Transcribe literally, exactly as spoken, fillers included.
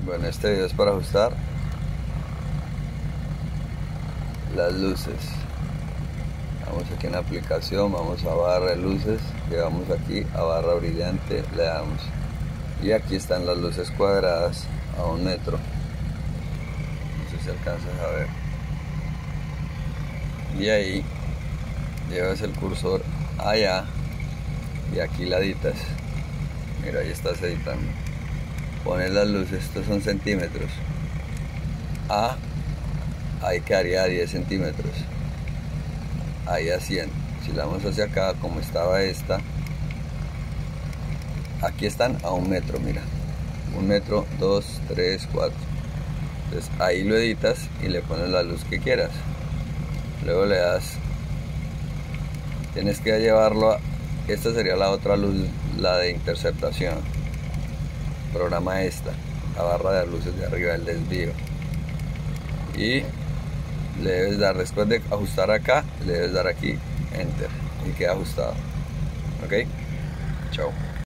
Bueno, este video es para ajustar las luces. Vamos aquí en la aplicación, vamos a barra de luces, llegamos aquí a barra brillante, le damos y aquí están las luces cuadradas a un metro. No sé si alcanzas a ver. Y ahí llevas el cursor allá y aquí la editas. Mira, ahí estás editando. Pones las luces, estos son centímetros. A, ahí quedaría a diez centímetros. Ahí a cien. Si la vamos hacia acá, como estaba esta, aquí están a un metro, mira. Un metro, dos, tres, cuatro. Entonces ahí lo editas y le pones la luz que quieras. Luego le das, tienes que llevarlo a, esta sería la otra luz, la de interceptación. Programa esta, la barra de luces de arriba, el desvío. Y le debes dar, después de ajustar acá, le debes dar aquí Enter y queda ajustado. Ok, chao.